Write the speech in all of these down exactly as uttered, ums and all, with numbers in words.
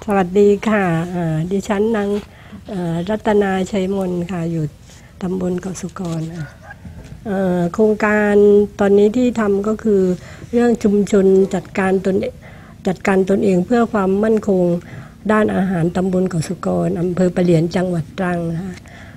สวัสดีค่ะดิฉันนางรัตนาชัยมนค่ะอยู่ตำบลเกาะสุกรโครงการตอนนี้ที่ทำก็คือเรื่องชุมชนจัดการตนจัดการตนเองเพื่อความมั่นคงด้านอาหารตำบลเกาะสุกรอำเภอปะเหลียนจังหวัดตรังนะคะ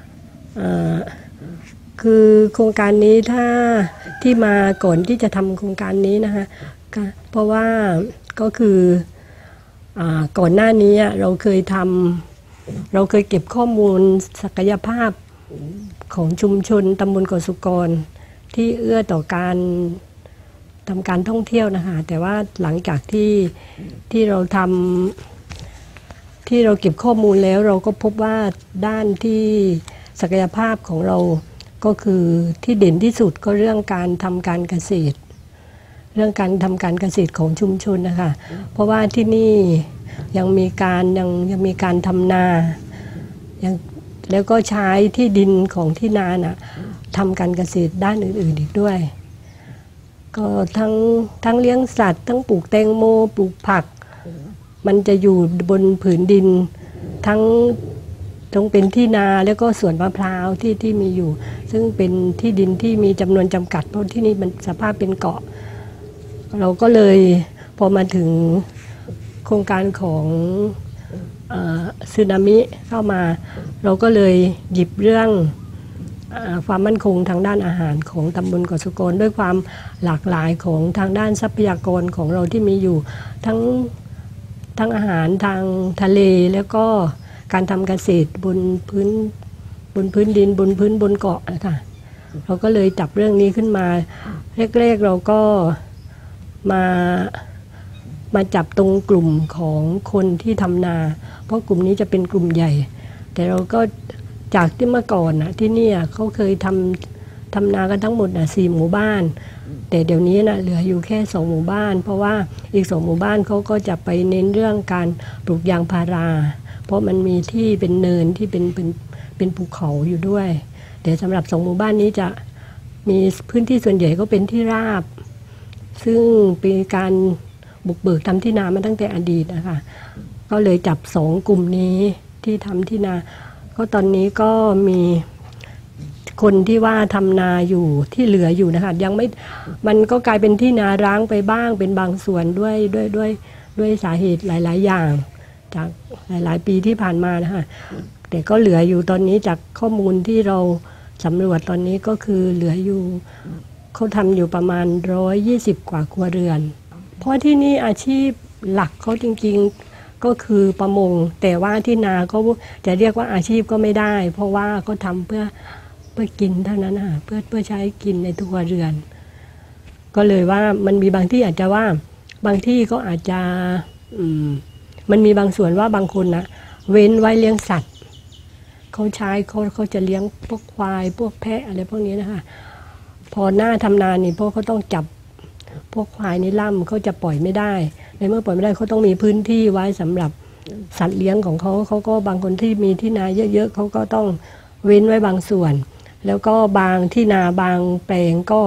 คือโครงการนี้ถ้าที่มาก่อนที่จะทำโครงการนี้นะคะเพราะว่าก็คือก่อนหน้านี้เราเคยทำเราเคยเก็บข้อมูลศักยภาพของชุมชนตำบลเกาะสุกรที่เอื้อต่อการทำการท่องเที่ยวนะคะแต่ว่าหลังจากที่ที่เราทำที่เราเก็บข้อมูลแล้วเราก็พบว่าด้านที่ศักยภาพของเราก็คือที่เด่นที่สุดก็เรื่องการทำการเกษตรเรื่องการทำการเกษตรของชุมชนนะคะเพราะว่าที่นี่ยังมีการยังยังมีการทำนายังแล้วก็ใช้ที่ดินของที่นาน่ะทำการเกษตรด้านอื่นๆอีกด้วยก็ทั้งทั้งเลี้ยงสัตว์ทั้งปลูกแตงโมปลูกผักมันจะอยู่บนผืนดินทั้งต้องเป็นที่นาแล้วก็สวนมะพร้าวที่ที่มีอยู่ซึ่งเป็นที่ดินที่มีจำนวนจำกัดเพราะที่นี่มันสภาพเป็นเกาะเราก็เลยพอมาถึงโครงการของสึนามิเข้ามาเราก็เลยหยิบเรื่องความมั่นคงทางด้านอาหารของตำบลเกาะสุกรด้วยความหลากหลายของทางด้านทรัพยากรของเราที่มีอยู่ทั้งทั้งอาหารทางทะเลแล้วก็การทำเกษตรบนพื้นบนพื้นดินบนพื้นบนเกาะนะคะเราก็เลยจับเรื่องนี้ขึ้นมาแรกๆเราก็มามาจับตรงกลุ่มของคนที่ทำนาเพราะกลุ่มนี้จะเป็นกลุ่มใหญ่แต่เราก็จากที่เมื่อก่อนนะที่นี่เขาเคยทำทำนากันทั้งหมดนะสี่หมู่บ้านแต่เดี๋ยวนี้นะเหลืออยู่แค่สองหมู่บ้านเพราะว่าอีกสองหมู่บ้านเขาก็จะไปเน้นเรื่องการปลูกยางพาราเพราะมันมีที่เป็นเนินที่เป็นเป็นเป็นภูเขาอยู่ด้วยแต่สำหรับสองหมู่บ้านนี้จะมีพื้นที่ส่วนใหญ่ก็เป็นที่ราบซึ่งเป็นการบุกเบิกทำที่นามาตั้งแต่อดีตนะคะก็เลยจับสองกลุ่มนี้ที่ทำที่นาก็ตอนนี้ก็มีคนที่ว่าทำนาอยู่ที่เหลืออยู่นะคะยังไม่มันก็กลายเป็นที่นาร้างไปบ้างเป็นบางส่วนด้วยด้วยด้วยด้วยสาเหตุหลายๆอย่างจากหลายๆปีที่ผ่านมานะคะแต่ก็เหลืออยู่ตอนนี้จากข้อมูลที่เราสำรวจตอนนี้ก็คือเหลืออยู่เขาทำอยู่ประมาณร้อยยี่สิบกว่าครัวเรือนเพราะที่นี่อาชีพหลักเขาจริงๆก็คือประมงแต่ว่าที่นาเขาจะเรียกว่าอาชีพก็ไม่ได้เพราะว่าก็ทำเพื่อเพื่อกินเท่านั้นค่ะเพื่อเพื่อใช้กินในครัวเรือนก็เลยว่ามันมีบางที่อาจจะว่าบางที่ก็อาจจะอืมมันมีบางส่วนว่าบางคนนะเว้นไว้เลี้ยงสัตว์เขาใช้เขาเขาจะเลี้ยงพวกควายพวกแพะอะไรพวกนี้นะคะพอหน้าทำนานี่พวกเขาต้องจับพวกควายนี่ล่ำเขาจะปล่อยไม่ได้ในเมื่อปล่อยไม่ได้เขาต้องมีพื้นที่ไว้สำหรับสัตว์เลี้ยงของเขาเขาก็บางคนที่มีที่นาเยอะๆเขาก็ต้องเว้นไว้บางส่วนแล้วก็บางที่นาบางแปลงก็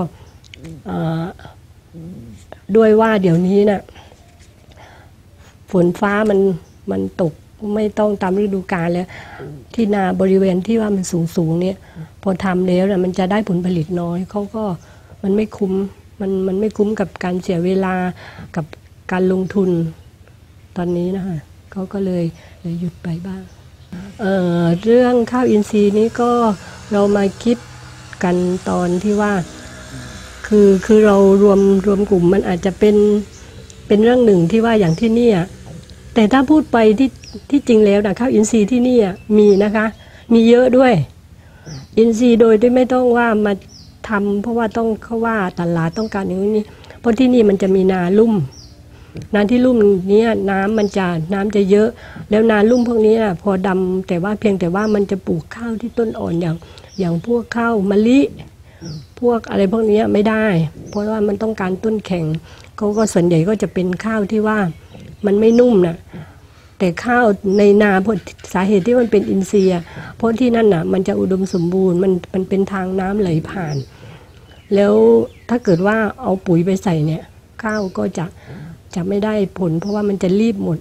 ด้วยว่าเดี๋ยวนี้น่ะฝนฟ้ามันมันตกไม่ต้องตามฤดูกาลแล้วที่นาบริเวณที่ว่ามันสูงๆเนี่ยพอทำแล้วเนี่ยมันจะได้ผลผลิตน้อยเขาก็มันไม่คุ้มมันมันไม่คุ้มกับการเสียเวลากับการลงทุนตอนนี้นะคะเขาก็เลยเลยหยุดไปบ้าง เอ่อ เรื่องข้าวอินทรีย์นี้ก็เรามาคิดกันตอนที่ว่าคือคือเรารวมรวมกลุ่มมันอาจจะเป็นเป็นเรื่องหนึ่งที่ว่าอย่างที่นี่แต่ถ้าพูดไปที่ที่จริงแล้วนะข้าวอินทรีย์ที่นี่มีนะคะมีเยอะด้วยอินทรีย์โดยที่ไม่ต้องว่ามาทำเพราะว่าต้องเขาว่าตลาดต้องการอย่างนี้เพราะที่นี่มันจะมีนาลุ่มนาที่ลุ่มนี้น้ำมันจะน้ำจะเยอะแล้วนาลุ่มพวกนี้พอดำแต่ว่าเพียงแต่ว่ามันจะปลูกข้าวที่ต้นอ่อนอย่างอย่างพวกข้าวมะลิพวกอะไรพวกนี้ไม่ได้เพราะว่ามันต้องการต้นแข็งเขาก็ส่วนใหญ่ก็จะเป็นข้าวที่ว่ามันไม่นุ่มนะแต่ข้าวในนาเพราะสาเหตุที่มันเป็นอินทรีย์เพราะที่นั่นน่ะมันจะอุดมสมบูรณ์มันมันเป็นทางน้ำไหลผ่านแล้วถ้าเกิดว่าเอาปุ๋ยไปใส่เนี่ยข้าวก็จะจะไม่ได้ผลเพราะว่ามันจะรีบหมด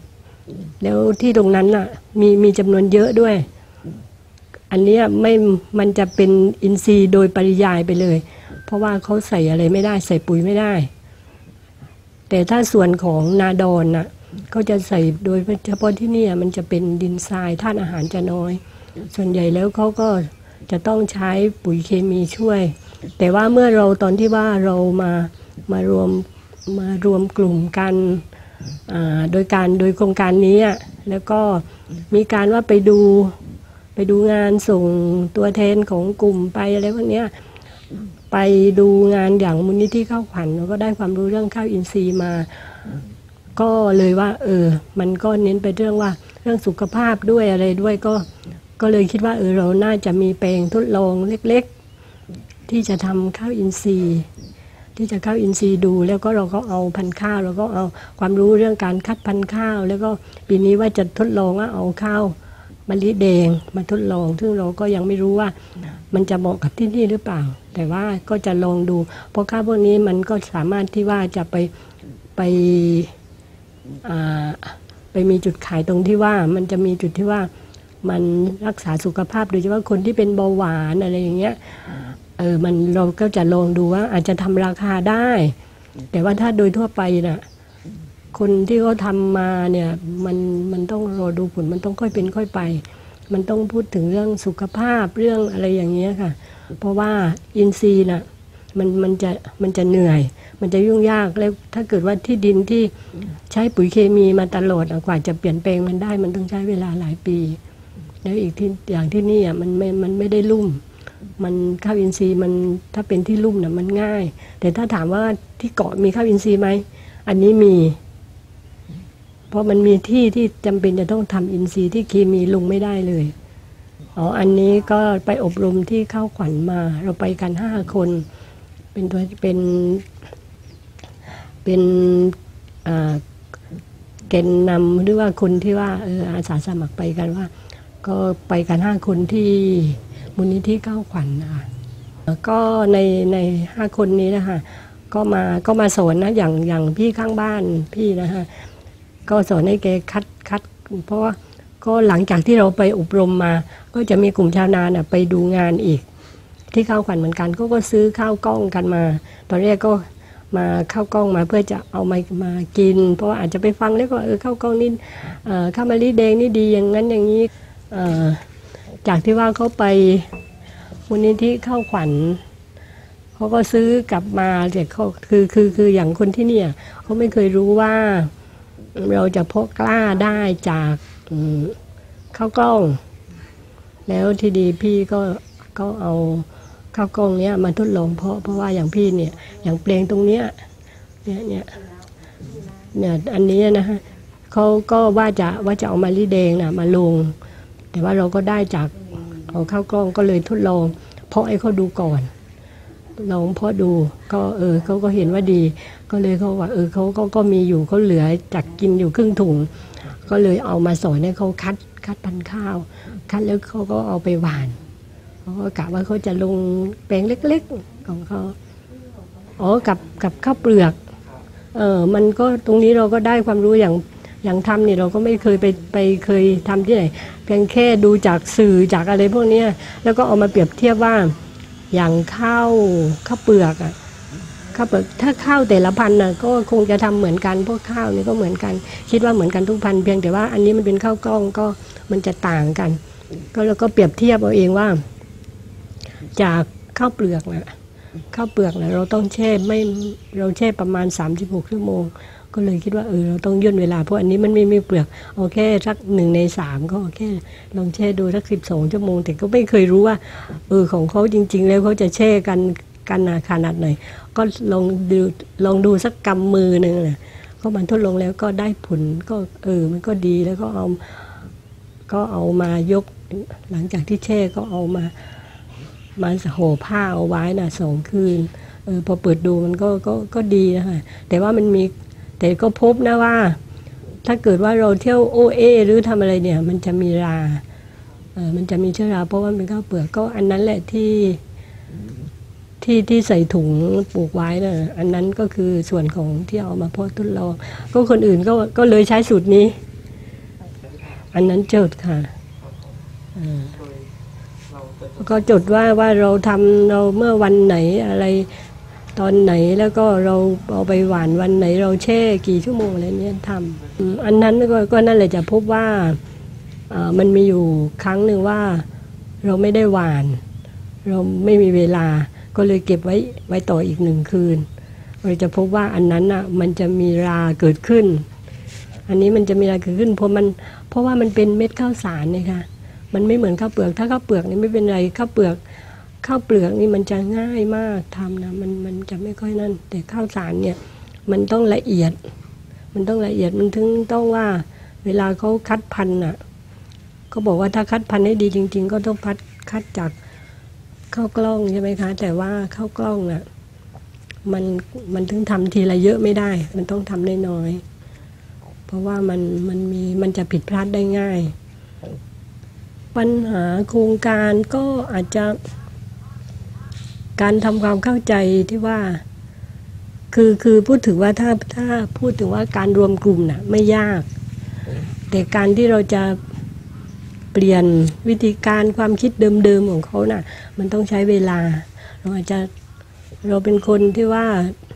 แล้วที่ตรงนั้นน่ะมีมีจำนวนเยอะด้วยอันนี้ไม่มันจะเป็นอินทรีย์โดยปริยายไปเลยเพราะว่าเขาใส่อะไรไม่ได้ใส่ปุ๋ยไม่ได้แต่ถ้าส่วนของนาดอนน่ะเขาจะใส่โดยเฉพาะที่นี่มันจะเป็นดินทรายธาตุอาหารจะน้อยส่วนใหญ่แล้วเขาก็จะต้องใช้ปุ๋ยเคมีช่วยแต่ว่าเมื่อเราตอนที่ว่าเรามามารวมมารวมกลุ่มกันโดยการโดยโครงการนี้แล้วก็มีการว่าไปดูไปดูงานส่งตัวแทนของกลุ่มไปอะไรพวกนี้ไปดูงานอย่างมูลนิธิข้าวขวัญแล้วก็ได้ความรู้เรื่องข้าวอินทรีย์มาก็เลยว่าเออมันก็เน้นไปเรื่องว่าเรื่องสุขภาพด้วยอะไรด้วยก็ก็เลยคิดว่าเออเราน่าจะมีแปลงทดลองเล็กๆที่จะทำข้าวอินทรีย์ที่จะข้าวอินทรีย์ดูแล้วก็เราก็เอาพันธุ์ข้าวแล้วก็เอาความรู้เรื่องการคัดพันธุ์ข้าวแล้วก็ปีนี้ว่าจะทดลองว่าเอาข้าวมะลิแดงมาทดลองซึ่งเราก็ยังไม่รู้ว่ามันจะเหมาะกับที่นี่หรือเปล่าแต่ว่าก็จะลองดูเพราะข้าวพวกนี้มันก็สามารถที่ว่าจะไปไปไปมีจุดขายตรงที่ว่ามันจะมีจุดที่ว่ามันรักษาสุขภาพโดยเฉพาะคนที่เป็นเบาหวานอะไรอย่างเงี้ยเออมันเราก็จะลองดูว่าอาจจะทำราคาได้แต่ว่าถ้าโดยทั่วไปน่ะคนที่เขาทำมาเนี่ยมันมันต้องรอดูผลมันต้องค่อยเป็นค่อยไปมันต้องพูดถึงเรื่องสุขภาพเรื่องอะไรอย่างเงี้ยค่ะเพราะว่าอินทรีย์น่ะมันมันจะมันจะเหนื่อยมันจะยุ่งยากแล้วถ้าเกิดว่าที่ดินที่ใช้ปุ๋ยเคมีมาตลอดกว่าจะเปลี่ยนแปลงมันได้มันต้องใช้เวลาหลายปีแล้วอีกที่อย่างที่นี่อ่ะมันไม่มันไม่ได้ลุ่มมันข้าวอินทรีย์มันถ้าเป็นที่ลุ่มน่ะมันง่ายแต่ถ้าถามว่าที่เกาะมีข้าวอินทรีย์ไหมอันนี้มีเพราะมันมีที่ที่จำเป็นจะต้องทำอินทรีย์ที่เคมีลงไม่ได้เลยอ๋ออันนี้ก็ไปอบรมที่ข้าวขวัญมาเราไปกันห้าคนเป็นตัวเป็นเป็นอ่าแกนนำหรือว่าคนที่ว่าเอออาสาสมัครไปกันว่าก็ไปกันห้าคนที่มูลนิธิข้าวขวัญนะคะก็ในในห้าคนนี้นะคะก็มาก็มาสอนนะอย่างอย่างพี่ข้างบ้านพี่นะคะก็สอนให้แกคัดคัดเพราะว่าก็หลังจากที่เราไปอบรมมาก็จะมีกลุ่มชาวนาเนี่ยไปดูงานอีกที่ข้าวขวัญเหมือนกันก็ก็ซื้อข้าวกล้องกันมาตอนแรกก็มาข้าวกล้องมาเพื่อจะเอามามากินเพราะว่าอาจจะไปฟังแล้วก็เออข้าวกล้องนี่ข้าวมะลิแดงนี่ดีอย่างนั้นอย่างนี้จากที่ว่าเขาไปมูลนิธิข้าวขวัญเขาก็ซื้อกลับมาแต่เขาคือคือคืออย่างคนที่เนี่ยเขาไม่เคยรู้ว่าเราจะเพาะกล้าได้จากข้าวกล้องแล้วทีดีพี่ก็ก็เอาข้าวกล้องเนี้ยมาทดลองเพาะเพราะว่าอย่างพี่เนี่ยอย่างแปลงตรงเนี้ยเนี่ยเนี่ยเนี่ยอันนี้นะฮะเขาก็ว่าจะว่าจะเอามะลิแดงน่ะมาลงแต่ว่าเราก็ได้จากเอาข้าวกล้องก็เลยทดลองเพาะให้เขาดูก่อนลองเพาะดูก็เออเขาก็เห็นว่าดีก็เลยเขาว่าเออเขาก็ก็มีอยู่เขาเหลือจากกินอยู่ครึ่งถุงก็เลยเอามาสอนให้เขาคัดคัดพันธุ์ข้าวคัดแล้วเขาก็เอาไปหว่านเขาก็กะว่าเขาจะลงแปลงเล็กๆของเขาอ๋อกับกับข้าวเปลือกเออมันก็ตรงนี้เราก็ได้ความรู้อย่างอย่างทำเนี่ยเราก็ไม่เคยไปไปเคยทำที่ไหนเพียงแค่ดูจากสื่อจากอะไรพวกนี้แล้วก็เอามาเปรียบเทียบว่าอย่างข้าวข้าวเปลือกอ่ะข้าวเปลือกถ้าข้าวแต่ละพันธุ์น่ะก็คงจะทำเหมือนกันพวกข้าวนี่ก็เหมือนกันคิดว่าเหมือนกันทุกพันธุ์เพียงแต่ว่าอันนี้มันเป็นข้าวกล้องก็มันจะต่างกันก็เราก็เปรียบเทียบเอาเองว่าจากข้าวเปลือกนะข้าวเปลือกนะเราต้องแช่ไม่เราแช่ประมาณสามสิบหกชั่วโมงก็เลยคิดว่าเออเราต้องย่นเวลาเพราะอันนี้มันไม่มีเปลือกเอาแค่สักหนึ่งในสามก็แค่ลองแช่ดูสักสิบสองชั่วโมงแต่ก็ไม่เคยรู้ว่าเออของเขาจริงๆแล้วเขาจะแช่กันกันขนาดไหนก็ลองดูลองดูสักกำมือหนึ่งนะก็มันทดลองแล้วก็ได้ผลก็เออมันก็ดีแล้วก็เอาก็เอามายกหลังจากที่แช่ก็เอามามาห่อผ้าเอาไว้น่ะสองคืนเออพอเปิดดูมันก็ก็ก็ดีนะคะแต่ว่ามันมีแต่ก็พบนะว่าถ้าเกิดว่าเราเที่ยวโอเอหรือทำอะไรเนี่ยมันจะมีราเออมันจะมีเชื้อราเพราะว่าเป็นข้าวเปลือกก็อันนั้นแหละที่ที่ที่ใส่ถุงปลูกไว้น่ะอันนั้นก็คือส่วนของที่เอามาเพาะทดลองก็คนอื่นก็ก็เลยใช้สูตรนี้อันนั้นจดค่ะก็จดว่าว่าเราทำเราเมื่อวันไหนอะไรตอนไหนแล้วก็เราเอาไปหวานวันไหนเราแช่กี่ชั่วโมงอะไรเนี้ยทำอันนั้นก็ก็นั่นแหละจะพบว่ามันมีอยู่ครั้งหนึ่งว่าเราไม่ได้หวานเราไม่มีเวลาก็เลยเก็บไว้ไว้ต่ออีกหนึ่งคืนเราจะพบว่าอันนั้นอ่ะมันจะมีราเกิดขึ้นอันนี้มันจะมีราเกิดขึ้นเพราะมันเพราะว่ามันเป็นเม็ดข้าวสารเนี่ยค่ะมันไม่เหมือนข้าวเปลือกถ้าข้าวเปลือกนี่ไม่เป็นไรข้าวเปลือกข้าวเปลือกนี่มันจะง่ายมากทำนะมันมันจะไม่ค่อยนั่นแต่ข้าวสารเนี่ยมันต้องละเอียดมันต้องละเอียดมันถึงต้องว่าเวลาเขาคัดพันธุ์อ่ะเขาบอกว่าถ้าคัดพันธุ์ให้ดีจริงๆก็ต้องพัดคัดจากข้าวกล้องใช่ไหมคะแต่ว่าข้าวกล้องอ่ะมันมันถึงทำทีละเยอะไม่ได้มันต้องทำน้อยๆเพราะว่ามันมันมีมันจะผิดพลาดได้ง่ายปัญหาโครงการก็อาจจะการทำความเข้าใจที่ว่าคือคือพูดถึงว่าถ้าถ้าพูดถึงว่าการรวมกลุ่มน่ะไม่ยากแต่การที่เราจะเปลี่ยนวิธีการความคิดเดิมๆของเขาน่ะมันต้องใช้เวลาเราอาจจะเราเป็นคนที่ว่า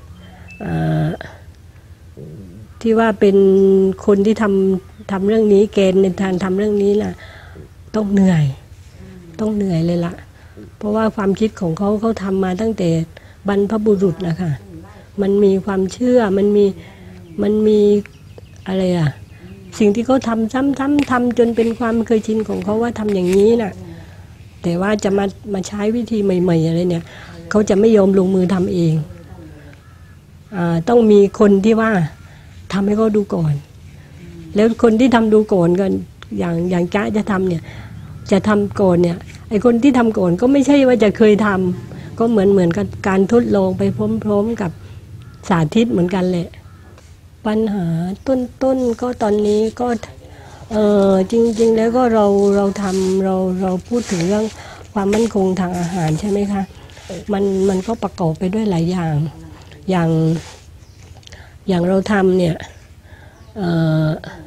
ที่ว่าเป็นคนที่ทำทำเรื่องนี้เกณฑ์ในทางทำเรื่องนี้น่ะต้องเหนื่อยต้องเหนื่อยเลยล่ะเพราะว่าความคิดของเขาเขาทำมาตั้งแต่บรรพบุรุษนะคะมันมีความเชื่อมันมีมันมีอะไรอ่ะสิ่งที่เขาทำซ้ำๆทำจนเป็นความเคยชินของเขาว่าทำอย่างนี้น่ะแต่ว่าจะมามาใช้วิธีใหม่ๆอะไรเนี่ยเขาจะไม่ยอมลงมือทำเองอ่าต้องมีคนที่ว่าทำให้เขาดูก่อนแล้วคนที่ทำดูก่อนกันอย่างอย่างจ๊ะจะทำเนี่ยจะทำก่อนเนี่ยไอคนที่ทำก่อนก็ไม่ใช่ว่าจะเคยทำก็เหมือนเหมือนกับการทดลองไปพร้อมๆกับสาธิตเหมือนกันแหละปัญหาต้นๆก็ตอนนี้ก็เออจริงๆแล้วก็เราเราทำเราเราพูดถึงเรื่องความมั่นคงทางอาหารใช่ไหมคะมันมันก็ประกอบไปด้วยหลายอย่างอย่างอย่างเราทำเนี่ยเออ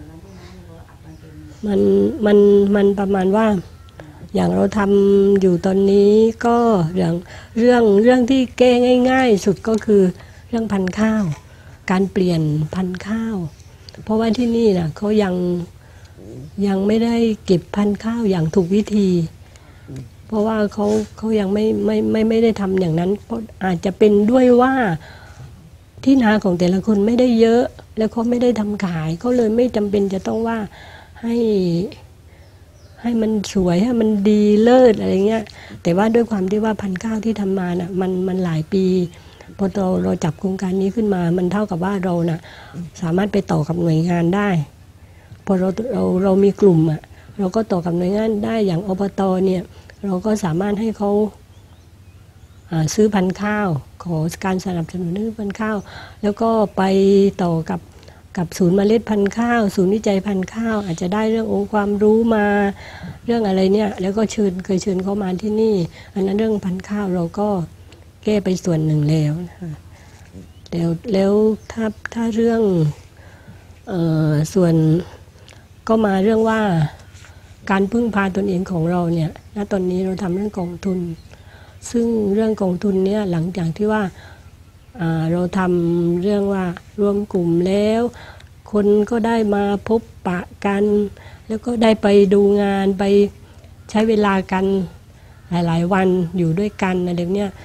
มันมันมันประมาณว่าอย่างเราทำอยู่ตอนนี้ก็เรื่องเรื่องเรื่องที่แก้ง่ายๆสุดก็คือเรื่องพันธุ์ข้าวการเปลี่ยนพันธุ์ข้าวเพราะว่าที่นี่น่ะเขายังยังไม่ได้เก็บพันธุ์ข้าวอย่างถูกวิธีเพราะว่าเขาเขายังไม่ไม่ไม่ไม่ได้ทำอย่างนั้นเพราะอาจจะเป็นด้วยว่าที่นาของแต่ละคนไม่ได้เยอะแล้วเขาไม่ได้ทำขายเขาเลยไม่จำเป็นจะต้องว่าให้ให้มันสวยให้มันดีเลิศอะไรเงี้ยแต่ว่าด้วยความที่ว่าพันธุ์ข้าวที่ทำมาน่ะมันมันหลายปีพอเราเราจับโครงการนี้ขึ้นมามันเท่ากับว่าเราน่ะสามารถไปต่อกับหน่วยงานได้พอเราเราเรามีกลุ่มอ่ะเราก็ต่อกับหน่วยงานได้อย่างอบต.เนี่ยเราก็สามารถให้เขาซื้อพันธุ์ข้าวขอการสนับสนุนซื้อพันธุ์ข้าวแล้วก็ไปต่อกับกับศูนย์เมล็ดพันธุ์ข้าวศูนย์วิจัยพันธุ์ข้าวอาจจะได้เรื่ององค์ความรู้มาเรื่องอะไรเนี่ยแล้วก็เชิญเคยเชิญเขามาที่นี่อันนั้นเรื่องพันธุ์ข้าวเราก็แก้ไปส่วนหนึ่งแล้วนะคะแล้วแล้วถ้าถ้าเรื่องเอ่อส่วนก็มาเรื่องว่าการพึ่งพาตนเองของเราเนี่ยณตอนนี้เราทำเรื่องกองทุนซึ่งเรื่องกองทุนเนี่ยหลังจากที่ว่าเราทำเรื่องว่ารวมกลุ่มแล้วคนก็ได้มาพบปะกันแล้วก็ได้ไปดูงานไปใช้เวลากันหลายๆวันอยู่ด้วยกันอะไรเนี้ย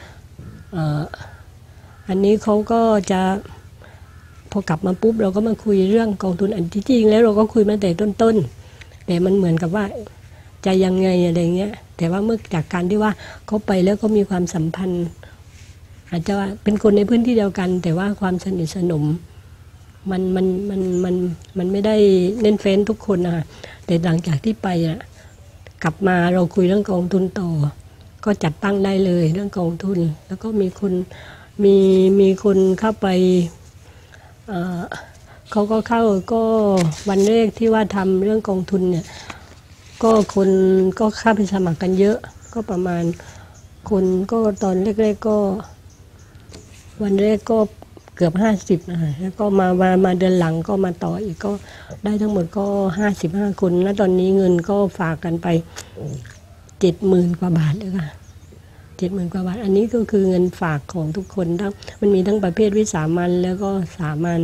อันนี้เขาก็จะพอกลับมาปุ๊บเราก็มาคุยเรื่องกองทุนอันที่จริงแล้วเราก็คุยมาแต่ต้นๆแต่มันเหมือนกับว่าจะยังไงอะไรเงี้ยแต่ว่าเมื่อจากการที่ว่าเขาไปแล้วก็มีความสัมพันธ์อาจจะว่าเป็นคนในพื้นที่เดียวกันแต่ว่าความสนิทสนมมันมันมันมันมันไม่ได้เน้นเฟ้นทุกคนนะคะแต่หลังจากที่ไปอ่ะกลับมาเราคุยเรื่องกองทุนต่อก็จัดตั้งได้เลยเรื่องกองทุนแล้วก็มีคนมีมีคนเข้าไปเอ่อเขาก็เข้าก็วันแรกที่ว่าทำเรื่องกองทุนเนี่ยก็คนก็เข้าไปสมัครกันเยอะก็ประมาณคนก็ตอนแรกๆก็วันแรกก็เกือบห้าสิบนะคะแล้วก็มามามาเดือนหลังก็มาต่ออีกก็ได้ทั้งหมดก็ห้าสิบห้าคนแล้วตอนนี้เงินก็ฝากกันไปเจ็ดหมื่นกว่าบาทเลยค่ะเจ็ดหมื่นกว่าบาทอันนี้ก็คือเงินฝากของทุกคนทั้งมันมีทั้งประเภทวิสามัญแล้วก็สามัญ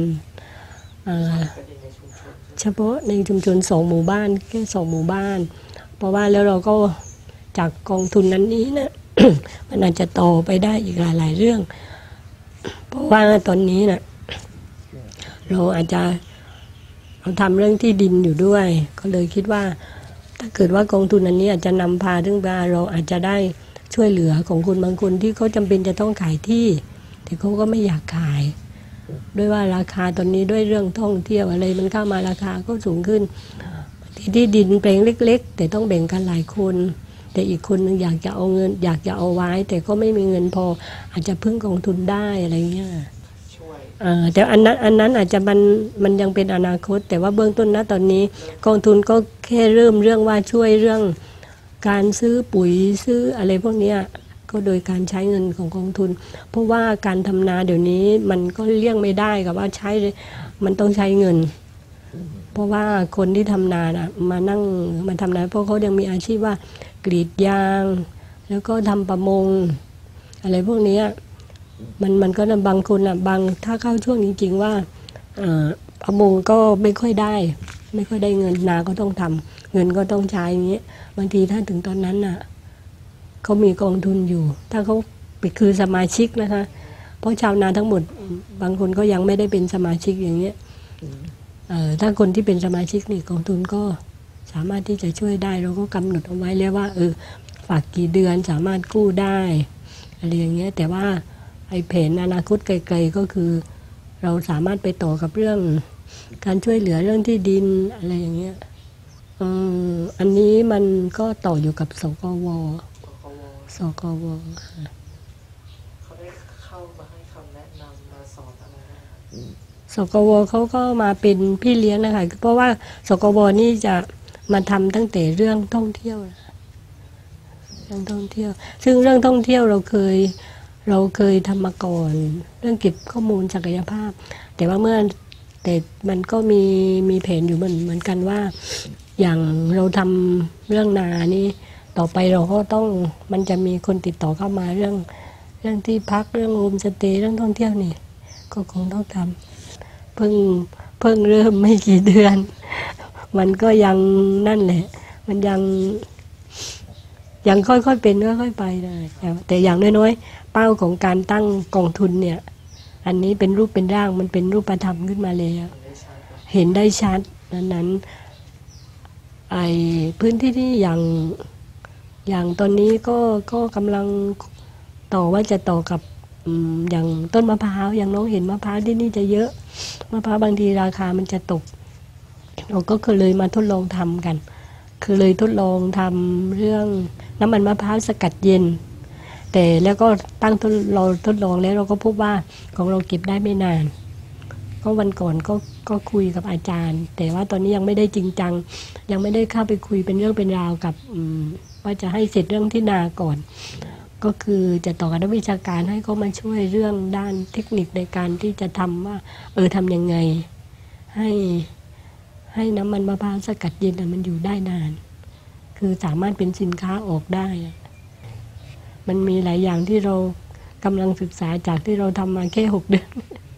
เฉพาะในชุมชนสองหมู่บ้านแค่สองหมู่บ้านเพราะว่าแล้วเราก็จากกองทุนนั้นนี้นะ มันอาจจะต่อไปได้อีกหลายๆเรื่องเพราะว่าตอนนี้นะเราอาจจะเราทำเรื่องที่ดินอยู่ด้วยก็เลยคิดว่าถ้าเกิดว่ากองทุนอันนี้อาจจะนำพาถึงว่าเราอาจจะได้ช่วยเหลือของคนบางคนที่เขาจำเป็นจะต้องขายที่แต่เขาก็ไม่อยากขายด้วยว่าราคาตอนนี้ด้วยเรื่องท่องเที่ยวอะไรมันเข้ามาราคาก็สูงขึ้นที่ที่ดินแปลงเล็กๆแต่ต้องแบ่งกันหลายคนแต่อีกคนนึงอยากจะเอาเงินอยากจะเอาไว้แต่ก็ไม่มีเงินพออาจจะพึ่งกองทุนได้อะไรเงี้ยแต่อันนั้นอันนั้นอาจจะมันมันยังเป็นอนาคตแต่ว่าเบื้องต้นนะตอนนี้กองทุนก็แค่เริ่มเรื่องว่าช่วยเรื่องการซื้อปุ๋ยซื้ออะไรพวกนี้ก็โดยการใช้เงินของกองทุนเพราะว่าการทำนาเดี๋ยวนี้มันก็เลี่ยงไม่ได้กับว่าใช้มันต้องใช้เงินเพราะว่าคนที่ทำนาน่ะมานั่งมาทำนาเพราะเขายังมีอาชีพว่ากรีดยางแล้วก็ทำประมงอะไรพวกนี้มันมันก็บางคนอ่ะบางถ้าเข้าช่วงจริงๆว่าประมงก็ไม่ค่อยได้ไม่ค่อยได้เงินนาก็ต้องทำเงินก็ต้องใช้อย่างนี้บางทีถ้าถึงตอนนั้นน่ะเขามีกองทุนอยู่ถ้าเขาไปคือสมาชิกนะคะเพราะชาวนาทั้งหมดบางคนก็ยังไม่ได้เป็นสมาชิกอย่างเงี้ยเอ่อถ้าคนที่เป็นสมาชิกนี่กองทุนก็สามารถที่จะช่วยได้เราก็กำหนดเอาไว้แล้วว่าเออฝากกี่เดือนสามารถกู้ได้อะไรอย่างเงี้ยแต่ว่าไอ้แผนอนาคตไกลๆก็คือเราสามารถไปต่อกับเรื่องการช่วยเหลือเรื่องที่ดินอะไรอย่างเงี้ยอืมอันนี้มันก็ต่ออยู่กับสกวสกวเขาได้เข้ามาให้คำแนะนำมาสอนอะไรนะสกวเขาก็มาเป็นพี่เลี้ยงนะคะเพราะว่าสกวนี่จะมาทำตั้งแต่เรื่องท่องเที่ยวเรื่องท่องเที่ยวซึ่งเรื่องท่องเที่ยวเราเคยเราเคยทำมาก่อนเรื่องเก็บข้อมูลศักยภาพแต่ว่าเมื่อแต่มันก็มีมีแผนอยู่เหมือนเหมือนกันว่าอย่างเราทำเรื่องนานี่ต่อไปเราก็ต้องมันจะมีคนติดต่อเข้ามาเรื่องเรื่องที่พักเรื่องโฮมสเตย์เรื่องท่องเที่ยวนี่ก็คงต้องทำเพิ่งเพิ่งเริ่มไม่กี่เดือนมันก็ยังนั่นแหละมันยังยังค่อยๆเป็นค่อยๆไปนะแต่อย่างน้อยๆเป้าของการตั้งกองทุนเนี่ยอันนี้เป็นรูปเป็นร่างมันเป็นรูปธรรมขึ้นมาเลยเห็นได้ชัดนั้นไอ้พื้นที่ที่อย่างอย่างตอนนี้ก็ก็กำลังต่อว่าจะต่อกับอย่างต้นมะพร้าวอย่างน้องเห็นมะพร้าวที่นี่จะเยอะมะพร้าวบางทีราคามันจะตกเราก็เคยเลยมาทดลองทำกันคือเลยทดลองทำเรื่องน้ำมันมะพร้าวสกัดเย็นแต่แล้วก็ตั้งทดเราทดลองแล้วเราก็พบว่าของเราเก็บได้ไม่นานเพราะวันก่อนก็ก็คุยกับอาจารย์แต่ว่าตอนนี้ยังไม่ได้จริงจังยังไม่ได้เข้าไปคุยเป็นเรื่องเป็นราวกับว่าจะให้เสร็จเรื่องที่นาก่อนก็คือจะต่อกับนักวิชาการให้เขามาช่วยเรื่องด้านเทคนิคในการที่จะทำว่าเออทำยังไงให้ให้น้ำมันมะพร้าวสกัดเย็นมันอยู่ได้นานคือสามารถเป็นสินค้าออกได้มันมีหลายอย่างที่เรากำลังศึกษาจากที่เราทำมาแค่หกเดือน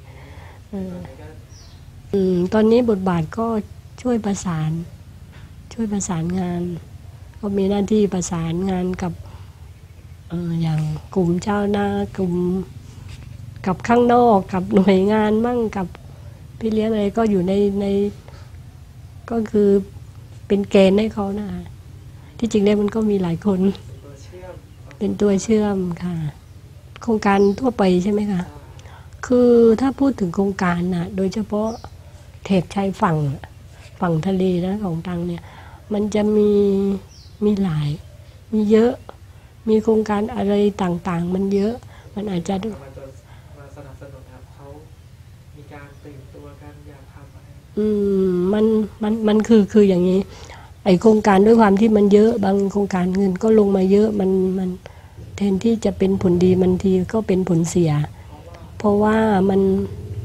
ตอนนี้บทบาทก็ช่วยประสานช่วยประสานงานก็มีหน้าที่ประสานงานกับเอ่ออย่างกลุ่มเจ้านากลุ่มกับข้างนอกกับหน่วยงานมั่งกับพี่เลี้ยงอะไรก็อยู่ในในก็คือเป็นเกณฑ์ให้เขานะที่จริงแล้วมันก็มีหลายคนเป็นตัวเชื่อมค่ะโครงการทั่วไปใช่ไหมคะคือถ้าพูดถึงโครงการนะโดยเฉพาะแถบชายฝั่งฝั่งทะเลนะของตังเนี่ยมันจะมีมีหลายมีเยอะมีโครงการอะไรต่างๆมันเยอะมันอาจจะมาสนับสนุนครับเขามีการตื่นตัวกันอยากทำอะไรอืมมันมันมันคือคืออย่างนี้ไอโครงการด้วยความที่มันเยอะบางโครงการเงินก็ลงมาเยอะมันมันแทนที่จะเป็นผลดีมันทีก็เป็นผลเสียเพราะว่ามัน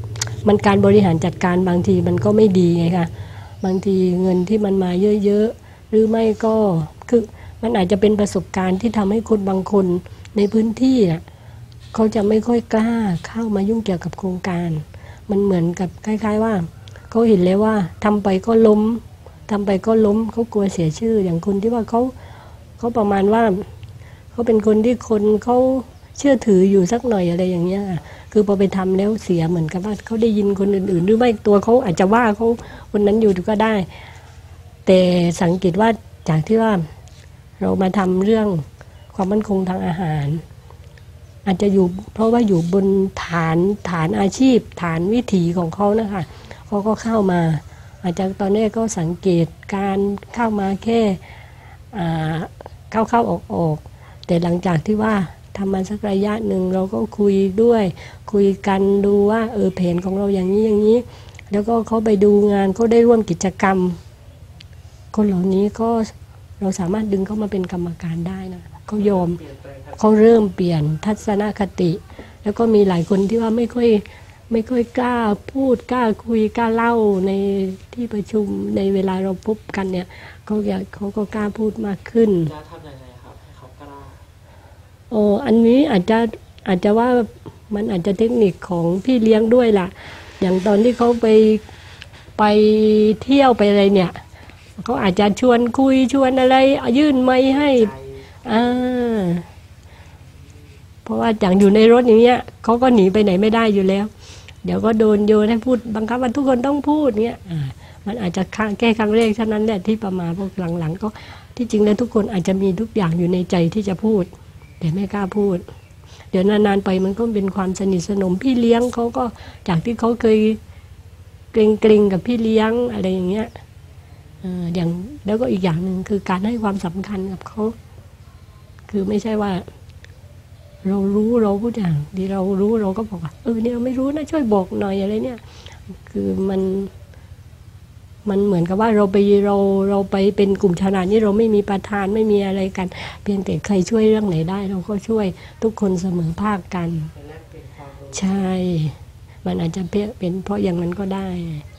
มันการบริหารจัดการบางทีมันก็ไม่ดีไงคะบางทีเงินที่มันมาเยอะๆหรือไม่ก็คือมันอาจจะเป็นประสบการณ์ที่ทำให้คนบางคนในพื้นที่อ่ะเขาจะไม่ค่อยกล้าเข้ามายุ่งเกี่ยวกับโครงการมันเหมือนกับคล้ายๆว่าเขาเห็นเลยว่าทำไปก็ล้มทำไปก็ล้มเขากลัวเสียชื่ออย่างคนที่ว่าเขาเขาประมาณว่าเขาเป็นคนที่คนเขาเชื่อถืออยู่สักหน่อยอะไรอย่างเงี้ยคือพอไปทำแล้วเสียเหมือนกับว่าเขาได้ยินคนอื่นๆหรือไม่ตัวเขาอาจจะว่าเขาคนนั้นอยู่ก็ได้แต่สังเกตว่าจากที่ว่าเรามาทำเรื่องความมั่นคงทางอาหารอาจจะอยู่เพราะว่าอยู่บนฐานฐานอาชีพฐานวิถีของเขานะคะเขาก็เข้ามาอาจจะตอนนี้ก็สังเกตการเข้ามาแค่เข้าเข้าออกออกแต่หลังจากที่ว่าทำมาสักระยะหนึ่งเราก็คุยด้วยคุยกันดูว่าเออแผนของเราอย่างนี้อย่างนี้แล้วก็เขาไปดูงานเขาได้ร่วมกิจกรรมคนเหล่านี้ก็เราสามารถดึงเข้ามาเป็นกรรมการได้นะเขายอมเขาเริ่มเปลี่ยนทัศนคติแล้วก็มีหลายคนที่ว่าไม่ค่อยไม่ค่อยกล้าพูดกล้าคุยกล้าเล่าในที่ประชุมในเวลาเราพบกันเนี่ยเขาอยากเขาก็กล้าพูดมากขึ้นจะทำยังไงครับให้เขากล้าโอ้อันนี้อาจจะอาจจะว่ามันอาจจะเทคนิคของพี่เลี้ยงด้วยล่ะอย่างตอนที่เขาไปไปเที่ยวไปอะไรเนี่ยเขาอาจจะชวนคุยชวนอะไรยื่นไมค์ให้อ่าเพราะว่าอย่างอยู่ในรถอย่างเงี้ยเขาก็หนีไปไหนไม่ได้อยู่แล้วเดี๋ยวก็โดนโยนให้พูดบังคับว่าทุกคนต้องพูดเงี้ยอ่ามันอาจจะแก้ครั้งแรกเท่านั้นแหละที่ประมาณพวกหลังๆก็ที่จริงแล้วทุกคนอาจจะมีทุกอย่างอยู่ในใจที่จะพูดแต่ไม่กล้าพูดเดี๋ยวนานๆไปมันก็เป็นความสนิทสนมพี่เลี้ยงเขาก็จากที่เขาเคยเกรงๆกับพี่เลี้ยงอะไรอย่างเงี้ยอย่างแล้วก็อีกอย่างหนึ่งคือการให้ความสำคัญกับเขาคือไม่ใช่ว่าเรารู้เราพูดอย่างที่เรารู้เราก็บอกว่าเออเนี่ยเราไม่รู้นะช่วยบอกหน่อยอะไรเนี่ยคือมันมันเหมือนกับว่าเราไปเราเราไปเป็นกลุ่มชาวนานี่เราไม่มีประธานไม่มีอะไรกันเพียงแต่ใครช่วยเรื่องไหนได้เราก็ช่วยทุกคนเสมอภาคกันใช่มันอาจจะเป็นเพราะอย่างนั้นก็ได้